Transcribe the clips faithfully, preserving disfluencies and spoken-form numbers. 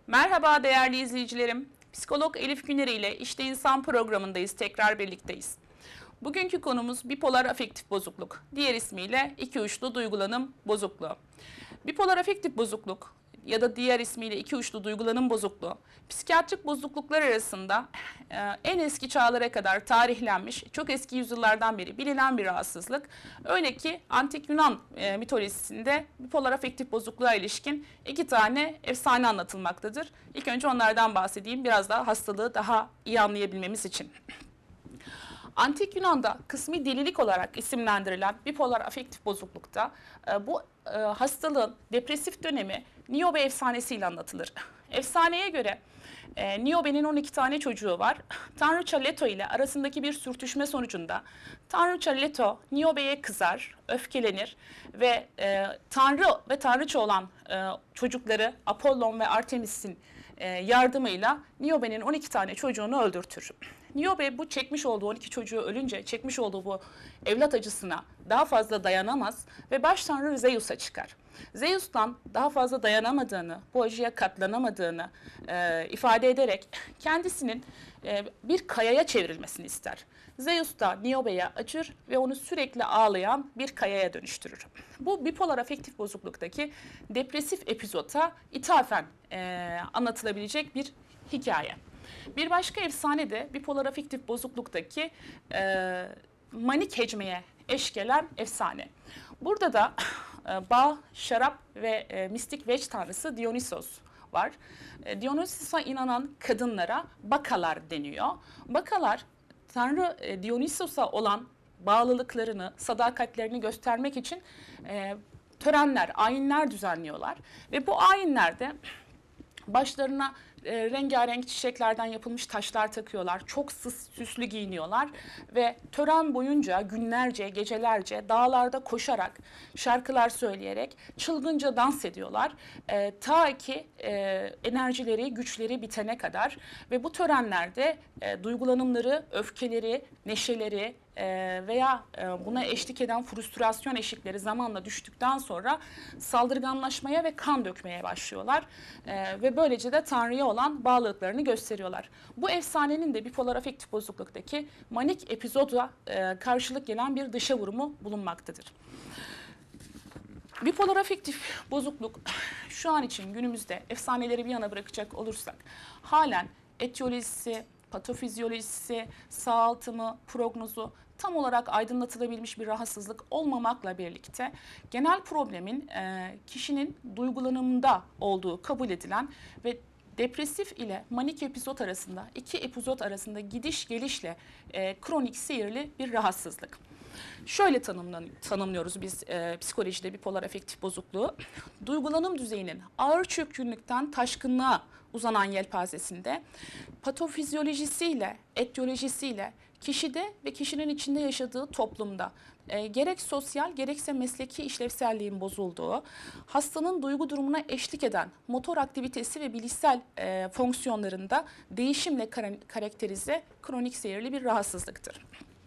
Merhaba değerli izleyicilerim. Psikolog Elif Güner ile İşte İnsan programındayız. Tekrar birlikteyiz. Bugünkü konumuz bipolar afektif bozukluk. Diğer ismiyle iki uçlu duygulanım bozukluğu. Bipolar afektif bozukluk ya da diğer ismiyle iki uçlu duygulanım bozukluğu, psikiyatrik bozukluklar arasında e, en eski çağlara kadar tarihlenmiş, çok eski yüzyıllardan beri bilinen bir rahatsızlık. Öyle ki Antik Yunan e, mitolojisinde bipolar afektif bozukluğa ilişkin iki tane efsane anlatılmaktadır. İlk önce onlardan bahsedeyim, biraz daha hastalığı daha iyi anlayabilmemiz için. Antik Yunan'da kısmi delilik olarak isimlendirilen bipolar afektif bozuklukta e, bu e, hastalığın depresif dönemi Niobe efsanesiyle anlatılır. Efsaneye göre e, Niobe'nin on iki tane çocuğu var. Tanrıça Leto ile arasındaki bir sürtüşme sonucunda Tanrıça Leto Niobe'ye kızar, öfkelenir ve e, Tanrı ve Tanrıça olan e, çocukları Apollon ve Artemis'in e, yardımıyla Niobe'nin on iki tane çocuğunu öldürtür. Niobe bu çekmiş olduğu on iki çocuğu ölünce çekmiş olduğu bu evlat acısına daha fazla dayanamaz ve baş tanrı Zeus'a çıkar. Zeus'tan daha fazla dayanamadığını, bu acıya katlanamadığını e, ifade ederek kendisinin e, bir kayaya çevrilmesini ister. Zeus da Niobe'ye acır ve onu sürekli ağlayan bir kayaya dönüştürür. Bu bipolar afektif bozukluktaki depresif epizota ithafen e, anlatılabilecek bir hikaye. Bir başka efsane de bipolar afektif bozukluktaki e, manik hecmeye eş gelen efsane. Burada da e, bağ, şarap ve e, mistik veç tanrısı Dionysos var. E, Dionysos'a inanan kadınlara bakalar deniyor. Bakalar Tanrı e, Dionysos'a olan bağlılıklarını, sadakatlerini göstermek için e, törenler, ayinler düzenliyorlar. Ve bu ayinlerde başlarına e, rengarenk çiçeklerden yapılmış taşlar takıyorlar. Çok süs, süslü giyiniyorlar ve tören boyunca günlerce, gecelerce dağlarda koşarak, şarkılar söyleyerek çılgınca dans ediyorlar. E, ta ki e, enerjileri, güçleri bitene kadar ve bu törenlerde e, duygulanımları, öfkeleri, neşeleri, veya buna eşlik eden frustrasyon eşikleri zamanla düştükten sonra saldırganlaşmaya ve kan dökmeye başlıyorlar. Ve böylece de Tanrı'ya olan bağlılıklarını gösteriyorlar. Bu efsanenin de bipolar afektif bozukluktaki manik epizoda karşılık gelen bir dışa vurumu bulunmaktadır. Bipolar afektif bozukluk şu an için günümüzde efsaneleri bir yana bırakacak olursak halen etiyolojisi, patofizyolojisi, sağaltımı, prognozu tam olarak aydınlatılabilmiş bir rahatsızlık olmamakla birlikte genel problemin e, kişinin duygulanımında olduğu kabul edilen ve depresif ile manik epizod arasında, iki epizod arasında gidiş gelişle e, kronik seyirli bir rahatsızlık. Şöyle tanımlıyoruz biz e, psikolojide bipolar afektif bozukluğu. Duygulanım düzeyinin ağır çökkünlükten taşkınlığa uzanan yelpazesinde patofizyolojisiyle, etiyolojisiyle kişide ve kişinin içinde yaşadığı toplumda e, gerek sosyal gerekse mesleki işlevselliğin bozulduğu, hastanın duygu durumuna eşlik eden motor aktivitesi ve bilişsel e, fonksiyonlarında değişimle karakterize kronik seyirli bir rahatsızlıktır.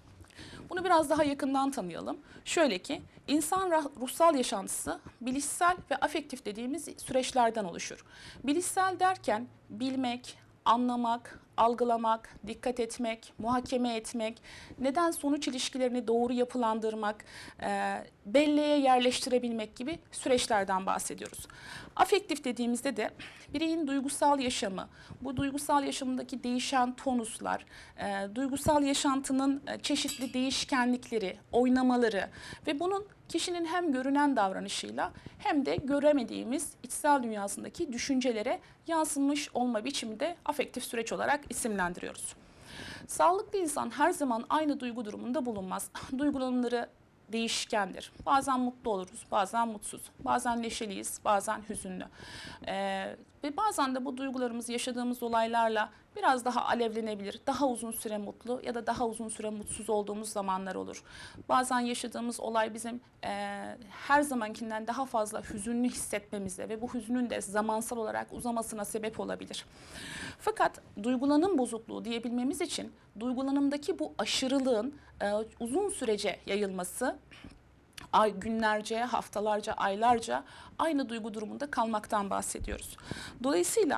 Bunu biraz daha yakından tanıyalım. Şöyle ki, insan ruhsal yaşantısı bilişsel ve afektif dediğimiz süreçlerden oluşur. Bilişsel derken bilmek, anlamak, algılamak, dikkat etmek, muhakeme etmek, neden-sonuç ilişkilerini doğru yapılandırmak, e, belleğe yerleştirebilmek gibi süreçlerden bahsediyoruz. Afektif dediğimizde de bireyin duygusal yaşamı, bu duygusal yaşamındaki değişen tonuslar, e, duygusal yaşantının çeşitli değişkenlikleri, oynamaları ve bunun kişinin hem görünen davranışıyla hem de göremediğimiz içsel dünyasındaki düşüncelere yansımış olma biçimi de afektif süreç olarak isimlendiriyoruz. Sağlıklı insan her zaman aynı duygu durumunda bulunmaz. Duygulanımları değişkendir. Bazen mutlu oluruz, bazen mutsuz, bazen neşeliyiz, bazen hüzünlü. Ee, ve bazen de bu duygularımız yaşadığımız olaylarla biraz daha alevlenebilir, daha uzun süre mutlu ya da daha uzun süre mutsuz olduğumuz zamanlar olur. Bazen yaşadığımız olay bizim e, her zamankinden daha fazla hüzünlü hissetmemize ve bu hüzünün de zamansal olarak uzamasına sebep olabilir. Fakat duygulanım bozukluğu diyebilmemiz için duygulanımdaki bu aşırılığın e, uzun sürece yayılması, ay, günlerce, haftalarca, aylarca aynı duygu durumunda kalmaktan bahsediyoruz. Dolayısıyla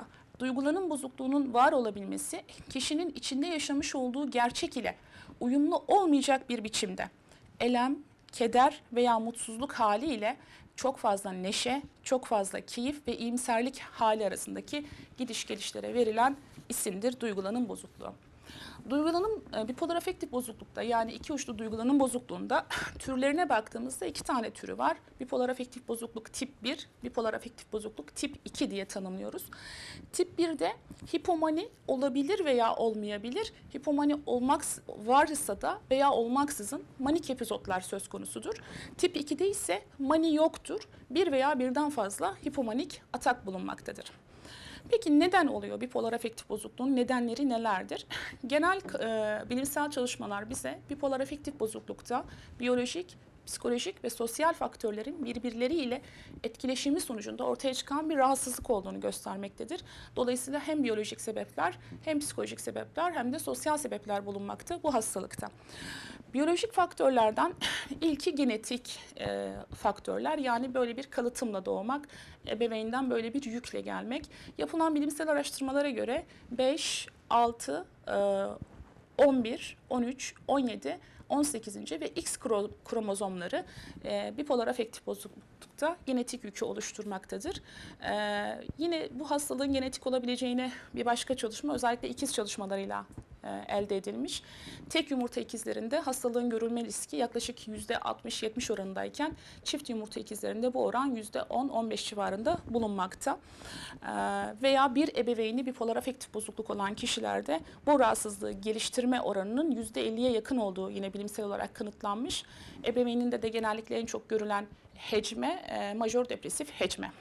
duygulanım bozukluğunun var olabilmesi kişinin içinde yaşamış olduğu gerçek ile uyumlu olmayacak bir biçimde elem, keder veya mutsuzluk haliyle çok fazla neşe, çok fazla keyif ve iyimserlik hali arasındaki gidiş gelişlere verilen isimdir duygulanım bozukluğu. Duygulanım bipolar afektif bozuklukta yani iki uçlu duygulanım bozukluğunda türlerine baktığımızda iki tane türü var. Bipolar afektif bozukluk tip bir, bipolar afektif bozukluk tip iki diye tanımlıyoruz. Tip birde hipomani olabilir veya olmayabilir. Hipomani olmak varsa da veya olmaksızın manik epizotlar söz konusudur. Tip ikide ise mani yoktur. Bir veya birden fazla hipomanik atak bulunmaktadır. Peki neden oluyor bipolar afektif bozukluğun nedenleri nelerdir? Genel e, bilimsel çalışmalar bize bipolar afektif bozuklukta biyolojik, psikolojik ve sosyal faktörlerin birbirleriyle etkileşimi sonucunda ortaya çıkan bir rahatsızlık olduğunu göstermektedir. Dolayısıyla hem biyolojik sebepler, hem psikolojik sebepler hem de sosyal sebepler bulunmakta bu hastalıkta. Biyolojik faktörlerden ilki genetik e, faktörler, yani böyle bir kalıtımla doğmak, ebeveynden böyle bir yükle gelmek. Yapılan bilimsel araştırmalara göre beş, altı, on bir, on üç, on yedi, on sekizinci ve X kromozomları e, bipolar afektif bozuklukta genetik yükü oluşturmaktadır. E, yine bu hastalığın genetik olabileceğine bir başka çalışma özellikle ikiz çalışmalarıyla e, elde edilmiş. Tek yumurta ikizlerinde hastalığın görülme riski yaklaşık yüzde altmış yetmiş oranındayken çift yumurta ikizlerinde bu oran yüzde on on beş civarında bulunmakta. E, veya bir ebeveyni bipolar afektif bozukluk olan kişilerde bu rahatsızlığı geliştirme oranının yüzde elliye yakın olduğu yine bilimsel olarak kanıtlanmış. Ebeveyninde de genellikle en çok görülen hecme, e, majör depresif hecme.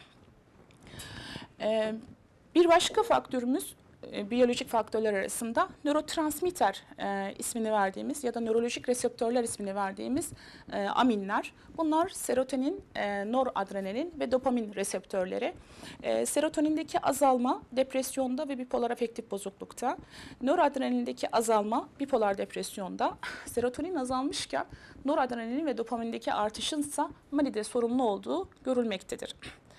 E, bir başka faktörümüz e, biyolojik faktörler arasında nörotransmitter e, ismini verdiğimiz ya da nörolojik reseptörler ismini verdiğimiz e, aminler. Bunlar serotonin, e, noradrenalin ve dopamin reseptörleri. E, serotonindeki azalma depresyonda ve bipolar afektif bozuklukta. Noradrenalindeki azalma bipolar depresyonda. Serotonin azalmışken noradrenalin ve dopamindeki artışınsa manide sorumlu olduğu görülmektedir.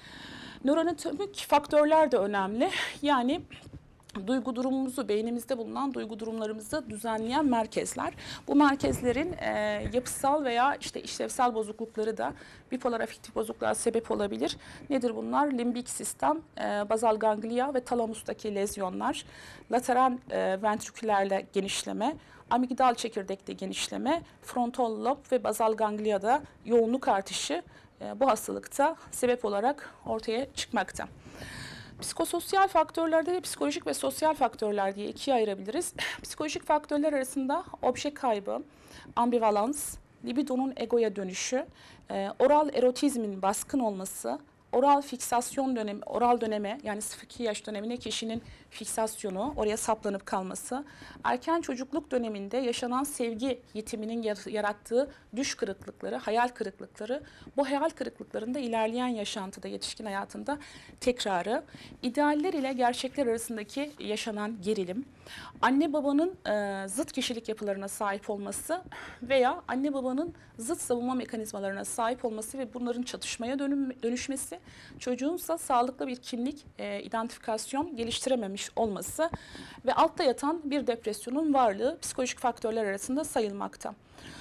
Nöroanatomik faktörler de önemli. Yani duygu durumumuzu, beynimizde bulunan duygu durumlarımızı düzenleyen merkezler. Bu merkezlerin e, yapısal veya işte işlevsel bozuklukları da bipolar afektif bozukluğa sebep olabilir. Nedir bunlar? Limbik sistem, e, bazal ganglia ve talamustaki lezyonlar, lateral e, ventrikülerle genişleme, amigdal çekirdekte genişleme, frontal lob ve bazal ganglia'da yoğunluk artışı e, bu hastalıkta sebep olarak ortaya çıkmakta. Psikososyal faktörlerde de psikolojik ve sosyal faktörler diye ikiye ayırabiliriz. Psikolojik faktörler arasında obje kaybı, ambivalans, libidonun egoya dönüşü, e, oral erotizmin baskın olması, oral fiksasyon dönemi, oral döneme yani sıfır iki yaş dönemine kişinin fiksasyonu, oraya saplanıp kalması, erken çocukluk döneminde yaşanan sevgi yetiminin yarattığı düş kırıklıkları, hayal kırıklıkları, bu hayal kırıklıklarında ilerleyen yaşantıda, yetişkin hayatında tekrarı, idealler ile gerçekler arasındaki yaşanan gerilim, anne babanın e, zıt kişilik yapılarına sahip olması veya anne babanın zıt savunma mekanizmalarına sahip olması ve bunların çatışmaya dönüm, dönüşmesi, çocuğunsa sağlıklı bir kimlik, e, identifikasyon geliştirememiş olması ve altta yatan bir depresyonun varlığı psikolojik faktörler arasında sayılmakta.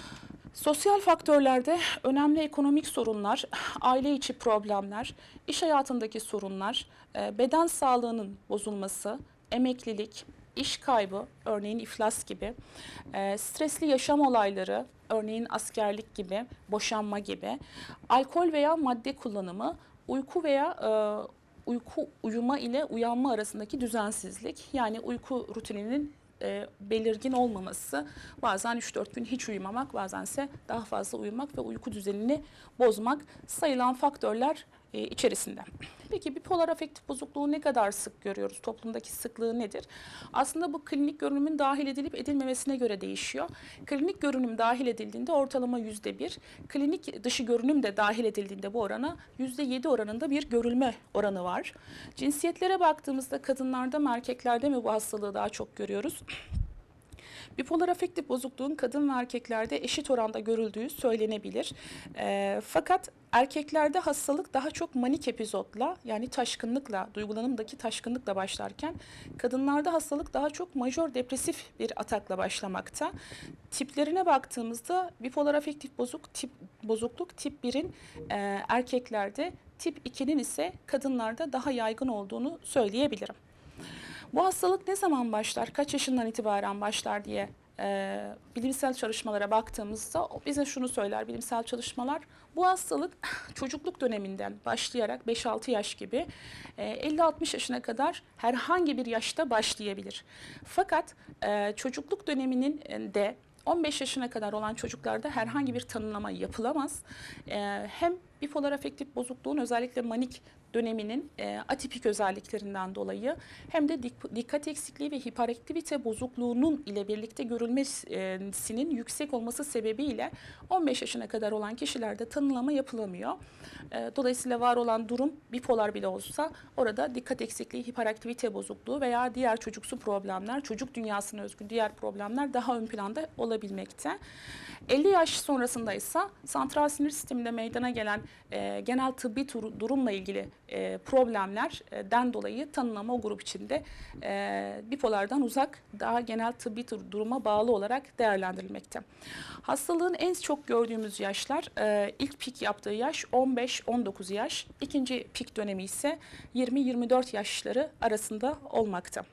Sosyal faktörlerde önemli ekonomik sorunlar, aile içi problemler, iş hayatındaki sorunlar, e, beden sağlığının bozulması, emeklilik, iş kaybı, örneğin iflas gibi, e, stresli yaşam olayları, örneğin askerlik gibi, boşanma gibi, alkol veya madde kullanımı, uyku veya e, uyku uyuma ile uyanma arasındaki düzensizlik, yani uyku rutininin e, belirgin olmaması, bazen üç dört gün hiç uyumamak, bazense daha fazla uyumak ve uyku düzenini bozmak sayılan faktörler e, içerisinde. Peki bipolar afektif bozukluğu ne kadar sık görüyoruz? Toplumdaki sıklığı nedir? Aslında bu klinik görünümün dahil edilip edilmemesine göre değişiyor. Klinik görünüm dahil edildiğinde ortalama yüzde bir, klinik dışı görünüm de dahil edildiğinde bu orana yüzde yedi oranında bir görülme oranı var. Cinsiyetlere baktığımızda kadınlarda mı erkeklerde mi bu hastalığı daha çok görüyoruz? Bipolar afektif bozukluğun kadın ve erkeklerde eşit oranda görüldüğü söylenebilir. E, fakat erkeklerde hastalık daha çok manik epizotla, yani taşkınlıkla, duygulanımdaki taşkınlıkla başlarken kadınlarda hastalık daha çok majör depresif bir atakla başlamakta. Tiplerine baktığımızda bipolar afektif bozuk tip bozukluk tip birin e, erkeklerde, tip ikinin ise kadınlarda daha yaygın olduğunu söyleyebilirim. Bu hastalık ne zaman başlar, kaç yaşından itibaren başlar diye e, bilimsel çalışmalara baktığımızda bize şunu söyler bilimsel çalışmalar. Bu hastalık çocukluk döneminden başlayarak beş altı yaş gibi e, elli altmış yaşına kadar herhangi bir yaşta başlayabilir. Fakat e, çocukluk döneminin de on beş yaşına kadar olan çocuklarda herhangi bir tanımlama yapılamaz. E, hem bipolar afektif bozukluğun özellikle manik döneminin e, atipik özelliklerinden dolayı hem de dik, dikkat eksikliği ve hiperaktivite bozukluğunun ile birlikte görülmesinin yüksek olması sebebiyle on beş yaşına kadar olan kişilerde tanımlama yapılamıyor. E, dolayısıyla var olan durum bipolar bile olsa orada dikkat eksikliği, hiperaktivite bozukluğu veya diğer çocuksu problemler, çocuk dünyasına özgü diğer problemler daha ön planda olabilmekte. elli yaş sonrasında ise santral sinir sisteminde meydana gelen e, genel tıbbi durumla ilgili e, problemlerden dolayı tanımlama o grup içinde e, bipolardan uzak, daha genel tıbbi duruma bağlı olarak değerlendirilmekte. Hastalığın en çok gördüğümüz yaşlar e, ilk pik yaptığı yaş on beş on dokuz yaş, ikinci pik dönemi ise yirmi yirmi dört yaşları arasında olmakta.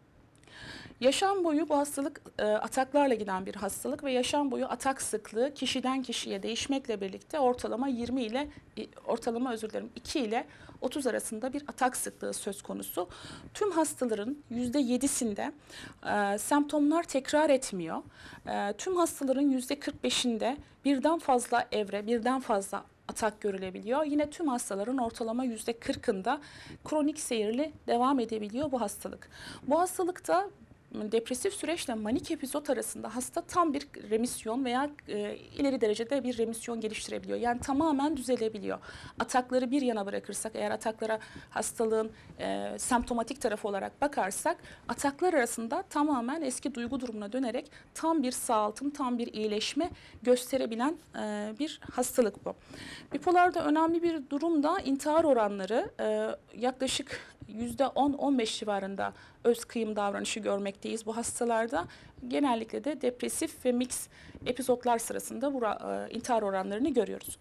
Yaşam boyu bu hastalık e, ataklarla giden bir hastalık ve yaşam boyu atak sıklığı kişiden kişiye değişmekle birlikte ortalama yirmi ile ortalama özür dilerim iki ile otuz arasında bir atak sıklığı söz konusu. Tüm hastaların yüzde yedisinde e, semptomlar tekrar etmiyor. E, tüm hastaların yüzde kırk beşinde birden fazla evre, birden fazla atak görülebiliyor. Yine tüm hastaların ortalama yüzde kırkında kronik seyirli devam edebiliyor bu hastalık. Bu hastalıkta depresif süreçle manik epizot arasında hasta tam bir remisyon veya e, ileri derecede bir remisyon geliştirebiliyor. Yani tamamen düzelebiliyor. Atakları bir yana bırakırsak, eğer ataklara hastalığın e, semptomatik tarafı olarak bakarsak, ataklar arasında tamamen eski duygu durumuna dönerek tam bir sağaltım, tam bir iyileşme gösterebilen e, bir hastalık bu. Bipolarda önemli bir durum da intihar oranları e, yaklaşık yüzde on on beş civarında öz kıyım davranışı görmekteyiz bu hastalarda. Genellikle de depresif ve mix epizotlar sırasında bu e, intihar oranlarını görüyoruz.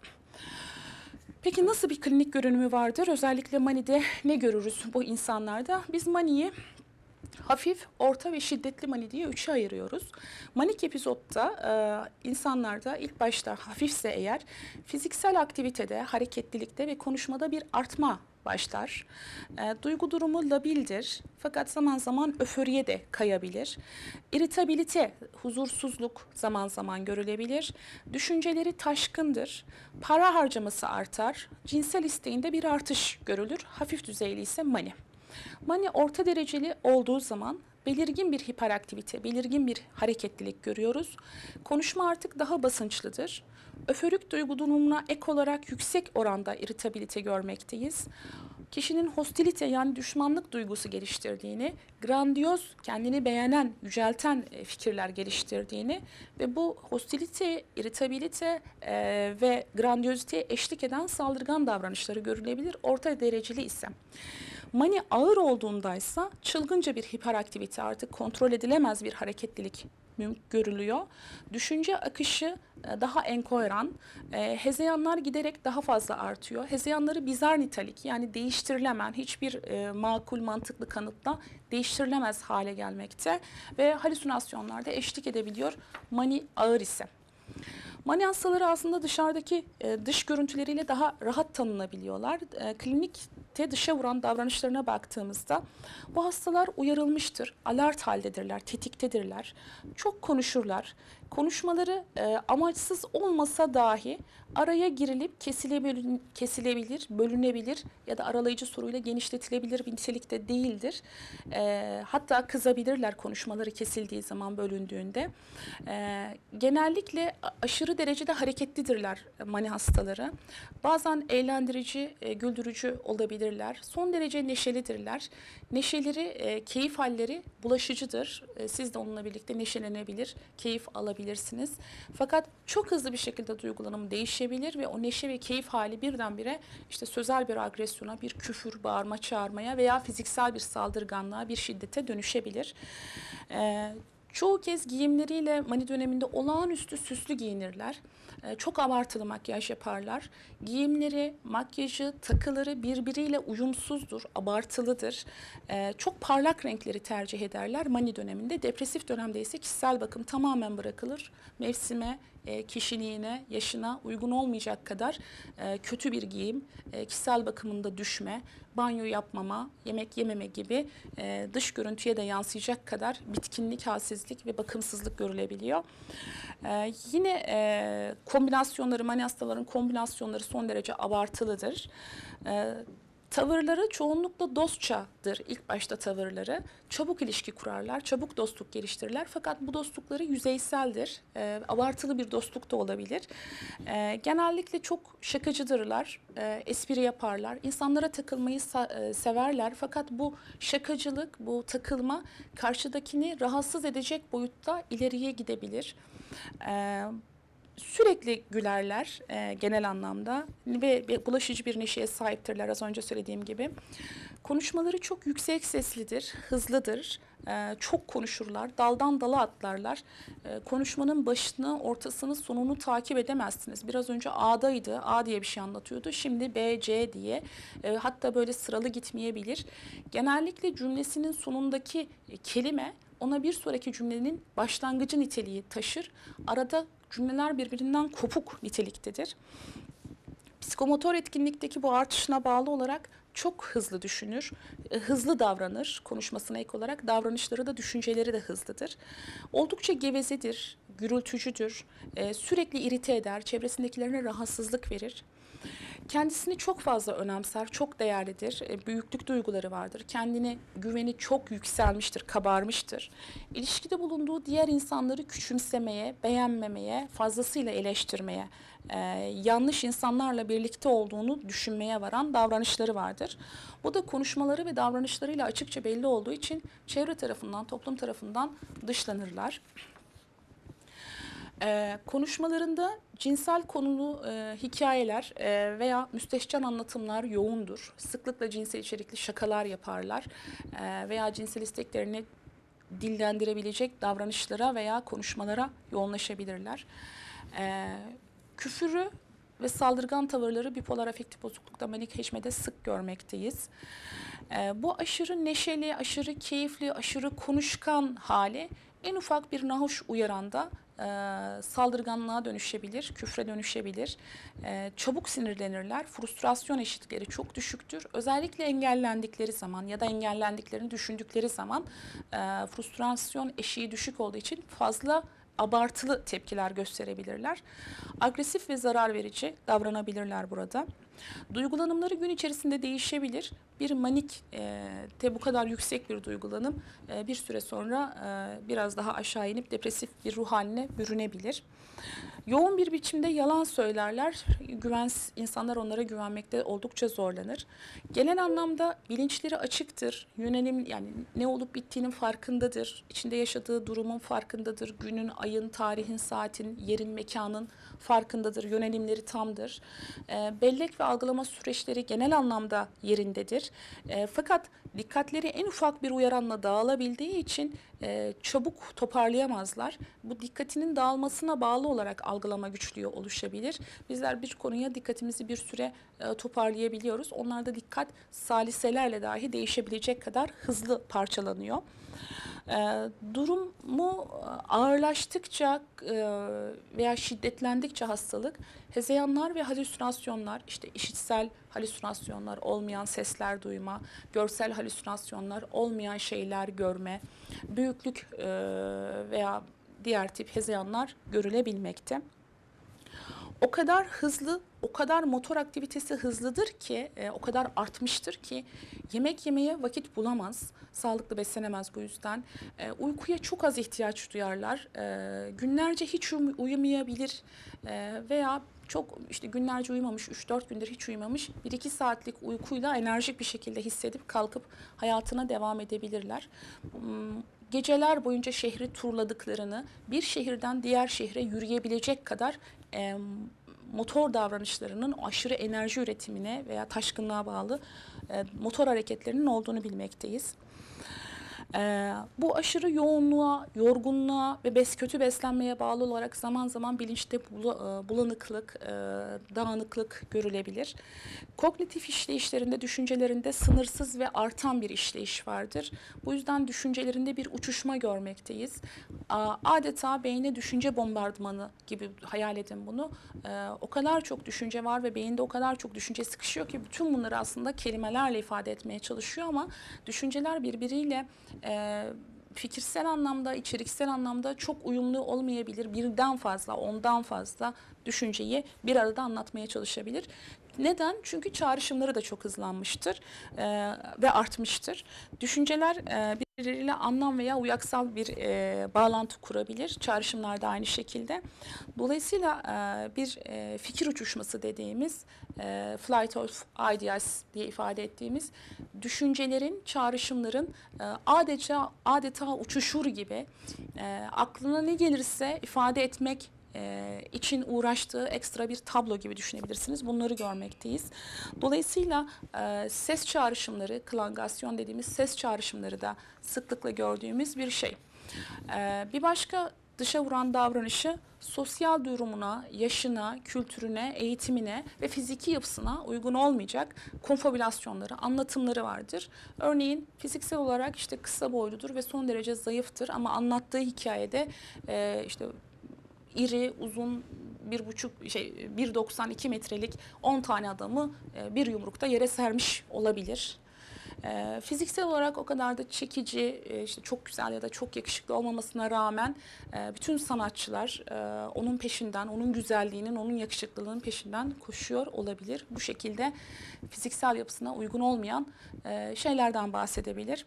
Peki nasıl bir klinik görünümü vardır? Özellikle manide ne görürüz bu insanlarda? Biz maniyi hafif, orta ve şiddetli mani diye üçe ayırıyoruz. Manik epizotta e, insanlarda ilk başta hafifse eğer fiziksel aktivitede, hareketlilikte ve konuşmada bir artma başlar. E, duygu durumu labildir fakat zaman zaman öforiye de kayabilir. İritabilite, huzursuzluk zaman zaman görülebilir. Düşünceleri taşkındır. Para harcaması artar. Cinsel isteğinde bir artış görülür. Hafif düzeyli ise mani. Mani orta dereceli olduğu zaman belirgin bir hiperaktivite, belirgin bir hareketlilik görüyoruz. Konuşma artık daha basınçlıdır. Öforik duygu durumuna ek olarak yüksek oranda iritabilite görmekteyiz. Kişinin hostilite, yani düşmanlık duygusu geliştirdiğini, grandiyoz, kendini beğenen, yücelten fikirler geliştirdiğini ve bu hostilite, iritabilite e, ve grandiyoziteye eşlik eden saldırgan davranışları görülebilir. Orta dereceli ise. Mani ağır olduğundaysa çılgınca bir hiperaktivite, artık kontrol edilemez bir hareketlilik görülüyor. Düşünce akışı daha enkoheran, e, hezeyanlar giderek daha fazla artıyor. Hezeyanları bizar nitelik, yani değiştirilemen, hiçbir e, makul mantıklı kanıtla değiştirilemez hale gelmekte ve halüsinasyonlarda eşlik edebiliyor mani ağır ise. Mani hastaları aslında dışarıdaki e, dış görüntüleriyle daha rahat tanınabiliyorlar. E, klinikte dışa vuran davranışlarına baktığımızda bu hastalar uyarılmıştır, alert haldedirler, tetiktedirler, çok konuşurlar. Konuşmaları e, amaçsız olmasa dahi araya girilip kesilebilir, kesilebilir, bölünebilir ya da aralayıcı soruyla genişletilebilir bir nitelikte değildir. E, hatta kızabilirler konuşmaları kesildiği zaman, bölündüğünde. E, genellikle aşırı aşırı derecede hareketlidirler mani hastaları. Bazen eğlendirici, e, güldürücü olabilirler. Son derece neşelidirler. Neşeleri, e, keyif halleri bulaşıcıdır. E, siz de onunla birlikte neşelenebilir, keyif alabilirsiniz. Fakat çok hızlı bir şekilde duygulanım değişebilir ve o neşe ve keyif hali birdenbire işte sözel bir agresyona, bir küfür, bağırma, çağırmaya veya fiziksel bir saldırganlığa, bir şiddete dönüşebilir. E, Çoğu kez giyimleriyle mani döneminde olağanüstü süslü giyinirler. Ee, çok abartılı makyaj yaparlar. Giyimleri, makyajı, takıları birbiriyle uyumsuzdur, abartılıdır. Ee, çok parlak renkleri tercih ederler mani döneminde. Depresif dönemde ise kişisel bakım tamamen bırakılır. Mevsime, e, kişiliğine, yaşına uygun olmayacak kadar e, kötü bir giyim, e, kişisel bakımında düşme, banyo yapmama, yemek yememe gibi e, dış görüntüye de yansıyacak kadar bitkinlik, halsizlik ve bakımsızlık görülebiliyor. E, yine e, kombinasyonları, mani hastaların kombinasyonları son derece abartılıdır. E, Tavırları çoğunlukla dostçadır ilk başta tavırları. Çabuk ilişki kurarlar, çabuk dostluk geliştirirler. Fakat bu dostlukları yüzeyseldir. E, abartılı bir dostluk da olabilir. E, genellikle çok şakacıdırlar, e, espri yaparlar. İnsanlara takılmayı e, severler. Fakat bu şakacılık, bu takılma karşıdakini rahatsız edecek boyutta ileriye gidebilir. E, Sürekli gülerler e, genel anlamda ve, ve bulaşıcı bir neşeye sahiptirler az önce söylediğim gibi. Konuşmaları çok yüksek seslidir, hızlıdır, e, çok konuşurlar, daldan dala atlarlar. E, konuşmanın başını, ortasını, sonunu takip edemezsiniz. Biraz önce A'daydı, A diye bir şey anlatıyordu. Şimdi B, C diye, e, hatta böyle sıralı gitmeyebilir. Genellikle cümlesinin sonundaki kelime ona bir sonraki cümlenin başlangıcı niteliği taşır. Arada cümleler birbirinden kopuk niteliktedir. Psikomotor etkinlikteki bu artışına bağlı olarak çok hızlı düşünür, hızlı davranır konuşmasına ek olarak. Davranışları da düşünceleri de hızlıdır. Oldukça gevezedir, gürültücüdür, sürekli irite eder, çevresindekilerine rahatsızlık verir. Kendisini çok fazla önemser, çok değerlidir, büyüklük duyguları vardır. Kendine güveni çok yükselmiştir, kabarmıştır. İlişkide bulunduğu diğer insanları küçümsemeye, beğenmemeye, fazlasıyla eleştirmeye, e, yanlış insanlarla birlikte olduğunu düşünmeye varan davranışları vardır. Bu da konuşmaları ve davranışlarıyla açıkça belli olduğu için çevre tarafından, toplum tarafından dışlanırlar. Ee, konuşmalarında cinsel konulu e, hikayeler e, veya müstehcen anlatımlar yoğundur. Sıklıkla cinsel içerikli şakalar yaparlar e, veya cinsel isteklerini dillendirebilecek davranışlara veya konuşmalara yoğunlaşabilirler. E, küfürü ve saldırgan tavırları bipolar afektif bozuklukta manik heşmede sık görmekteyiz. E, bu aşırı neşeli, aşırı keyifli, aşırı konuşkan hali en ufak bir nahoş uyaranda e, saldırganlığa dönüşebilir, küfre dönüşebilir. E, çabuk sinirlenirler, frustrasyon eşikleri çok düşüktür. Özellikle engellendikleri zaman ya da engellendiklerini düşündükleri zaman e, frustrasyon eşiği düşük olduğu için fazla abartılı tepkiler gösterebilirler. Agresif ve zarar verici davranabilirler burada. Duygulanımları gün içerisinde değişebilir. Bir manik e, de bu kadar yüksek bir duygulanım e, bir süre sonra e, biraz daha aşağı inip depresif bir ruh haline bürünebilir. Yoğun bir biçimde yalan söylerler. Güvens, insanlar onlara güvenmekte oldukça zorlanır. Genel anlamda bilinçleri açıktır. Yönelim yani ne olup bittiğinin farkındadır. İçinde yaşadığı durumun farkındadır. Günün, ayın, tarihin, saatin, yerin, mekanın farkındadır. Yönelimleri tamdır. E, bellek ve algılama süreçleri genel anlamda yerindedir. E, fakat dikkatleri en ufak bir uyaranla dağılabildiği için e, çabuk toparlayamazlar. Bu dikkatinin dağılmasına bağlı olarak algılama güçlüğü oluşabilir. Bizler bir konuya dikkatimizi bir süre e, toparlayabiliyoruz. Onlarda dikkat saliselerle dahi değişebilecek kadar hızlı parçalanıyor. E, durumu ağırlaştıkça e, veya şiddetlendikçe hastalık, hezeyanlar ve halüsinasyonlar, işte işitsel halüsinasyonlar, olmayan sesler duyma, görsel halüsinasyonlar, olmayan şeyler görme, büyüklük e, veya diğer tip hezeyanlar görülebilmekte. o kadar hızlı, o kadar motor aktivitesi hızlıdır ki, e, o kadar artmıştır ki yemek yemeye vakit bulamaz, sağlıklı beslenemez bu yüzden. E, uykuya çok az ihtiyaç duyarlar, e, günlerce hiç uyum- uyumayabilir e, veya çok işte günlerce uyumamış, üç dört gündür hiç uyumamış, bir iki saatlik uykuyla enerjik bir şekilde hissedip kalkıp hayatına devam edebilirler. Hmm, Geceler boyunca şehri turladıklarını, bir şehirden diğer şehre yürüyebilecek kadar e, motor davranışlarının aşırı enerji üretimine veya taşkınlığa bağlı e, motor hareketlerinin olduğunu bilmekteyiz. Ee, bu aşırı yoğunluğa, yorgunluğa ve bes kötü beslenmeye bağlı olarak zaman zaman bilinçte bula, e, bulanıklık, e, dağınıklık görülebilir. Kognitif işleyişlerinde, düşüncelerinde sınırsız ve artan bir işleyiş vardır. Bu yüzden düşüncelerinde bir uçuşma görmekteyiz. A- Adeta beyne düşünce bombardımanı gibi hayal edin bunu. Ee, o kadar çok düşünce var ve beyinde o kadar çok düşünce sıkışıyor ki bütün bunları aslında kelimelerle ifade etmeye çalışıyor ama düşünceler birbiriyle e, fikirsel anlamda, içeriksel anlamda çok uyumlu olmayabilir. Birden fazla, ondan fazla düşünceyi bir arada anlatmaya çalışabilir. Neden? Çünkü çağrışımları da çok hızlanmıştır e, ve artmıştır. Düşünceler e, birbirleriyle anlam veya uyaksal bir e, bağlantı kurabilir. Çağrışımlar da aynı şekilde. Dolayısıyla e, bir e, fikir uçuşması dediğimiz, e, flight of ideas diye ifade ettiğimiz düşüncelerin, çağrışımların e, adeta adeta uçuşur gibi e, aklına ne gelirse ifade etmek e, için uğraştığı ekstra bir tablo gibi düşünebilirsiniz. Bunları görmekteyiz. Dolayısıyla e, ses çağrışımları, klangasyon dediğimiz ses çağrışımları da sıklıkla gördüğümüz bir şey. E, bir başka dışa vuran davranışı sosyal durumuna, yaşına, kültürüne, eğitimine ve fiziki yapısına uygun olmayacak konfabülasyonları, anlatımları vardır. Örneğin fiziksel olarak işte kısa boyludur ve son derece zayıftır ama anlattığı hikayede e, işte iri, uzun bir buçuk şey bir doksan iki metrelik on tane adamı e, bir yumrukta yere sermiş olabilir. E, fiziksel olarak o kadar da çekici, e, işte çok güzel ya da çok yakışıklı olmamasına rağmen e, bütün sanatçılar e, onun peşinden, onun güzelliğinin, onun yakışıklılığının peşinden koşuyor olabilir. Bu şekilde fiziksel yapısına uygun olmayan e, şeylerden bahsedebilir.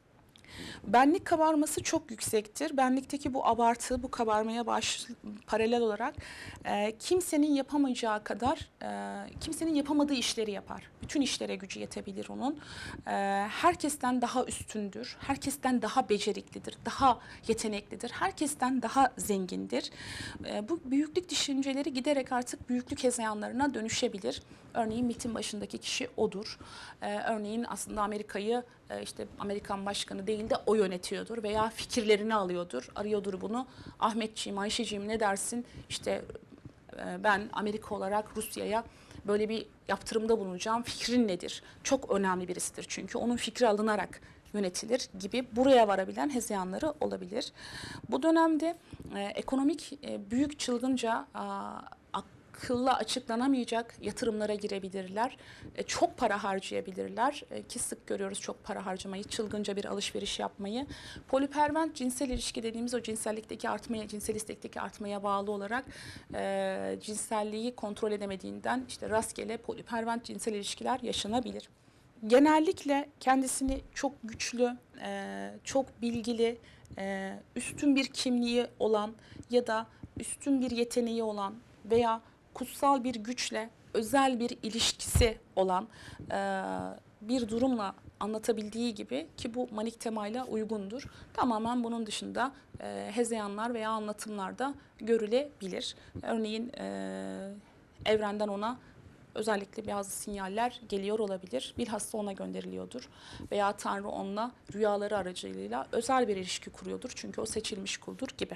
Benlik kabarması çok yüksektir. Benlikteki bu abartı, bu kabarmaya baş, paralel olarak e, kimsenin yapamayacağı kadar, e, kimsenin yapamadığı işleri yapar. Bütün işlere gücü yetebilir onun. E, herkesten daha üstündür, herkesten daha beceriklidir, daha yeteneklidir, herkesten daha zengindir. E, bu büyüklük düşünceleri giderek artık büyüklük hezeyanlarına dönüşebilir. Örneğin MİT'in başındaki kişi odur. Ee, örneğin aslında Amerika'yı e, işte Amerikan başkanı değil de o yönetiyordur veya fikirlerini alıyordur, arıyordur bunu. Ahmetciğim, Ayşeciğim ne dersin? İşte e, ben Amerika olarak Rusya'ya böyle bir yaptırımda bulunacağım. Fikrin nedir? Çok önemli birisidir çünkü onun fikri alınarak yönetilir gibi buraya varabilen hezeyanları olabilir. Bu dönemde e, ekonomik e, büyük çılgınca a, akılla açıklanamayacak yatırımlara girebilirler. E, çok para harcayabilirler e, ki sık görüyoruz çok para harcamayı, çılgınca bir alışveriş yapmayı. Polipervent cinsel ilişki dediğimiz o cinsellikteki artmaya, cinsel istekteki artmaya bağlı olarak e, cinselliği kontrol edemediğinden işte rastgele polipervent cinsel ilişkiler yaşanabilir. Genellikle kendisini çok güçlü, e, çok bilgili, e, üstün bir kimliği olan ya da üstün bir yeteneği olan veya kutsal bir güçle özel bir ilişkisi olan e, bir durumla anlatabildiği gibi ki bu manik temayla uygundur. Tamamen bunun dışında e, hezeyanlar veya anlatımlarda görülebilir. Örneğin e, evrenden ona özellikle bazı sinyaller geliyor olabilir. Bilhassa ona gönderiliyordur. Veya Tanrı onunla rüyaları aracılığıyla özel bir ilişki kuruyordur. Çünkü o seçilmiş kuldur gibi.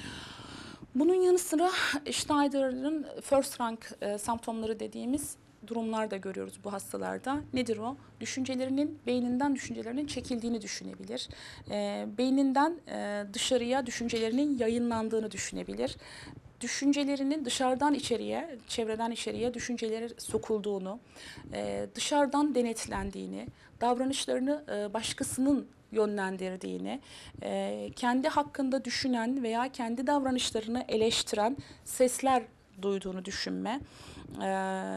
Bunun yanı sıra Schneider'ın first rank e, semptomları dediğimiz durumlar da görüyoruz bu hastalarda. Nedir o? Düşüncelerinin, beyninden düşüncelerinin çekildiğini düşünebilir. E, beyninden e, dışarıya düşüncelerinin yayınlandığını düşünebilir. Düşüncelerinin dışarıdan içeriye, çevreden içeriye düşünceleri sokulduğunu, e, dışarıdan denetlendiğini, davranışlarını e, başkasının yönlendirdiğini, e, kendi hakkında düşünen veya kendi davranışlarını eleştiren sesler duyduğunu düşünme e,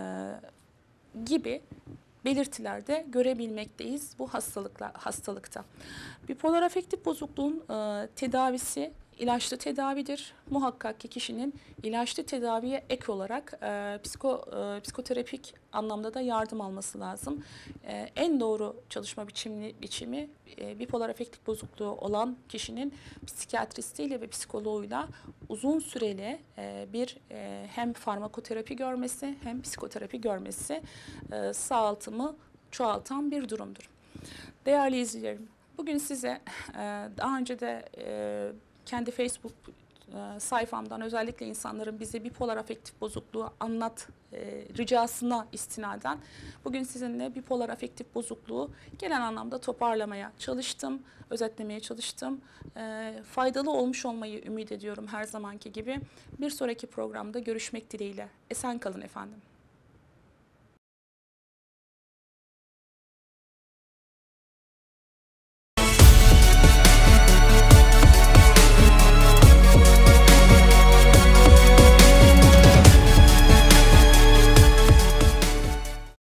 gibi belirtiler de görebilmekteyiz bu hastalıkla, hastalıkta. Bipolar afektif bozukluğun e, tedavisi ilaçlı tedavidir. Muhakkak ki kişinin ilaçlı tedaviye ek olarak e, psiko, e, psikoterapik anlamda da yardım alması lazım. E, en doğru çalışma biçimi, biçimi e, bipolar afektif bozukluğu olan kişinin psikiyatristiyle ve psikoloğuyla uzun süreli e, bir e, hem farmakoterapi görmesi hem psikoterapi görmesi e, sağaltımı çoğaltan bir durumdur. Değerli izleyicilerim, bugün size e, daha önce de e, kendi Facebook e, sayfamdan özellikle insanların bize bipolar afektif bozukluğu anlat e, ricasına istinaden bugün sizinle bipolar afektif bozukluğu genel anlamda toparlamaya çalıştım, özetlemeye çalıştım. E, faydalı olmuş olmayı ümit ediyorum her zamanki gibi. Bir sonraki programda görüşmek dileğiyle. Esen kalın efendim.